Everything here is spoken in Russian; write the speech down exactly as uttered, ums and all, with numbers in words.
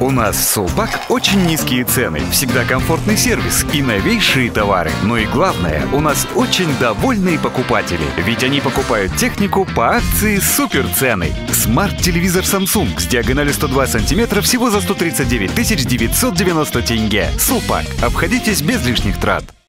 У нас в Сулпак очень низкие цены, всегда комфортный сервис и новейшие товары. Но и главное, у нас очень довольные покупатели, ведь они покупают технику по акции суперцены. Смарт-телевизор Samsung с диагональю сто два сантиметра всего за сто тридцать девять тысяч девятьсот девяносто тенге. Сулпак. Обходитесь без лишних трат.